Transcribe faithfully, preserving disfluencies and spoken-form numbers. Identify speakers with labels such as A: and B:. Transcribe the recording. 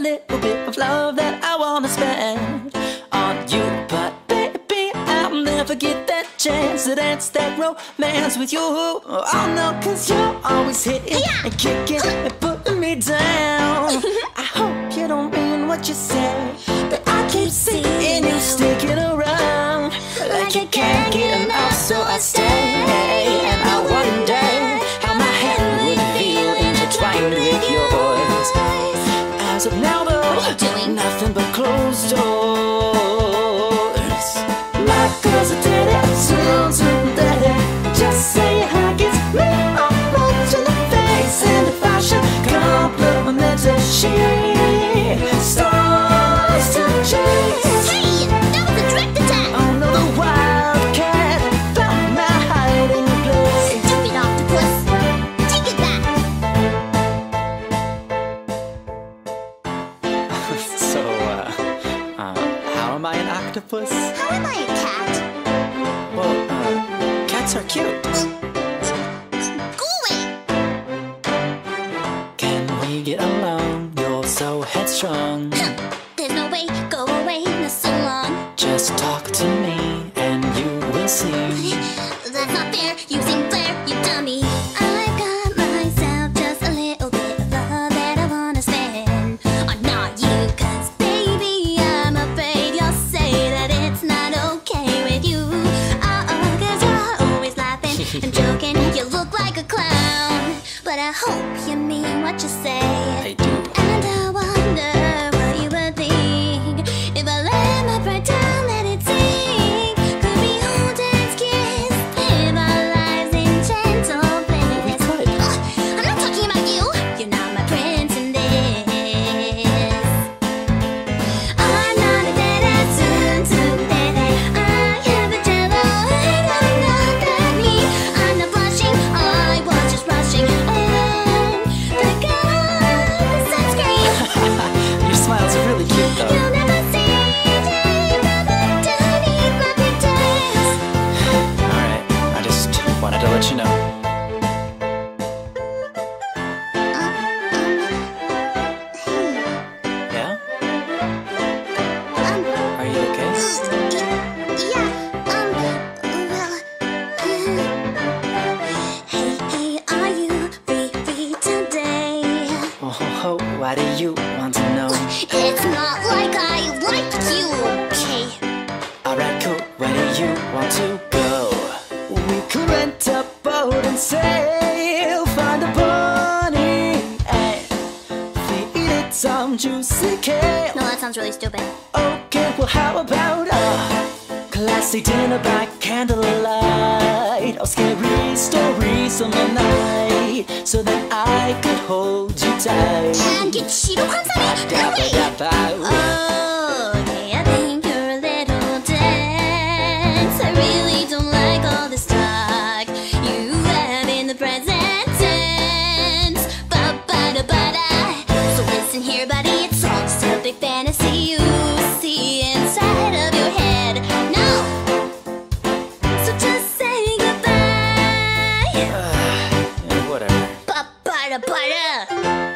A: little bit of love that I wanna spend on you. But baby, I'll never get that chance to dance that romance with you. Oh no, cause you're always hitting and kicking and putting me down. I hope you don't mean what you say, but I keep seeing you sticking around like you can't get enough, so I stay. And I wonder how my hand would feel intertwined with yours. As of now though, doing nothing but closed doors. My girl's a daddy, soon soon daddy. Just say hi, kiss me on much in the face. And if I should compliment her, she starts to chase.
B: Hey, that was a direct attack.
A: Oh no, the wildcat found my hiding place.
B: Stupid octopus, take it back.
A: So, uh, uh, how am I an octopus?
B: How am I a cat?
A: Well, uh, cats are cute.
B: Go away.
A: Can we get along? You're so headstrong.
B: There's no way, go away, not so long.
A: Just talk to me and you will see.
B: That's not fair, using flair, you dummy. I've got myself just a little bit of love that I wanna spend on not you, cause baby, I'm afraid you'll say that it's not okay with you. Uh-oh, cause you're always laughing and joking, you look like a clown. But I hope you mean what you say.
A: I do.
B: And I wonder what you would think if I let my pride down, let it sink. Could we hold hands, kiss, live our lives in gentle bliss?
A: We could.
B: Ugh, I'm not talking about you. You're not my prince in this. I'm not a dead soon, soon dead. I have a devil hanging out at me. I'm not blushing, all I watch is rushing. And the girl, the sunscreen.
A: Your smile's really cute though.
B: You'll never see day by the tiny fluffy tails.
A: Alright, I just wanted to let you know. Yeah?
B: Um,
A: Are you okay?
B: yeah, um, well, hey, hey, are you free, free today?
A: Oh, why do you want to know?
B: It's not like I like you, okay?
A: Alright, cool, where do you want to go? We could rent a boat and sail, find a bunny and feed it some juicy kale.
B: No, that sounds really stupid.
A: Okay, well how about a classy dinner by candlelight? Or scary stories on the night, so that I could hold you tight.
B: And get Cheeto Puns on it? No way! Oh, okay, I think you're a little dense. I really don't like all this talk you have in the present tense. Ba-ba-da-ba-da. So listen here, buddy, it's all just a big fantasy you see inside of your head. No! So just say goodbye.
A: Whatever.
B: Ba-ba-da-ba-da.